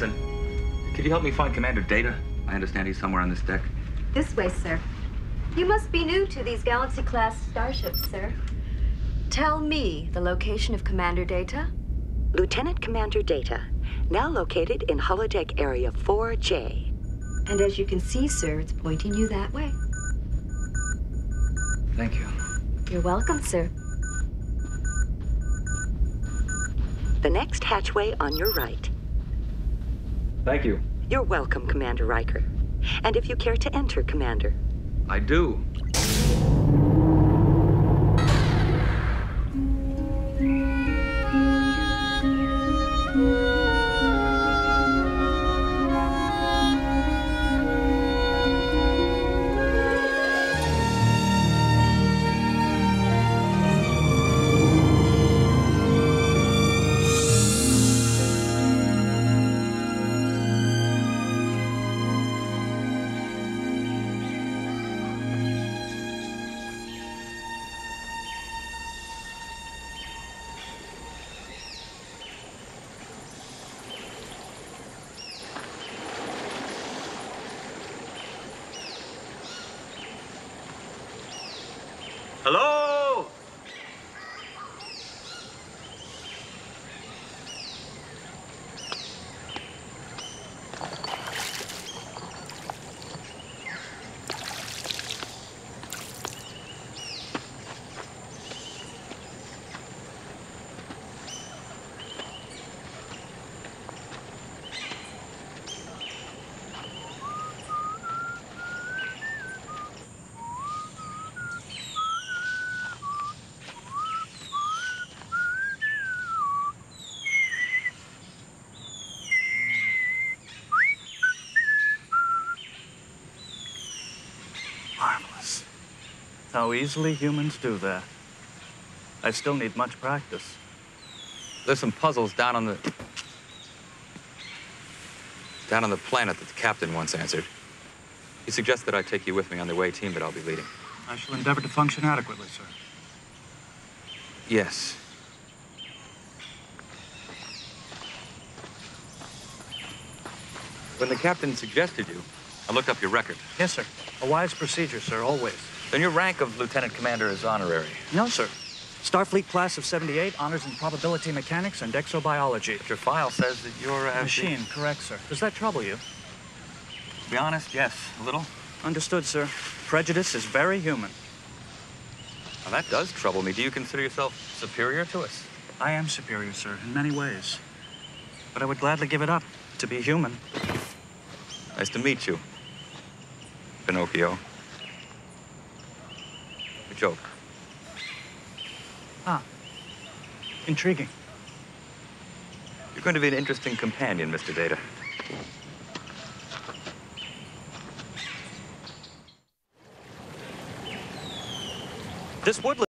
Listen, could you help me find Commander Data? I understand he's somewhere on this deck. This way, sir. You must be new to these Galaxy-class starships, sir. Tell me the location of Commander Data. Lieutenant Commander Data, now located in Holodeck Area 4J. And as you can see, sir, it's pointing you that way. Thank you. You're welcome, sir. The next hatchway on your right. Thank you. You're welcome, Commander Riker. And if you care to enter, Commander. I do. Hello? Marvelous. How easily humans do that. I still need much practice. There's some puzzles down on the planet that the captain once answered. He suggested I take you with me on the away team that I'll be leading. I shall endeavor to function adequately, sir. Yes. When the captain suggested you, I looked up your record. Yes, sir. A wise procedure, sir, always. Then your rank of lieutenant commander is honorary. No, sir. Starfleet class of 78, honors in probability mechanics and exobiology. But your file says that you're a Machine, correct, sir. Does that trouble you? To be honest, yes, a little. Understood, sir. Prejudice is very human. Now, that does trouble me. Do you consider yourself superior to us? I am superior, sir, in many ways. But I would gladly give it up to be human. Nice to meet you, Pinocchio. A joke. Ah, intriguing. You're going to be an interesting companion, Mr. Data. This would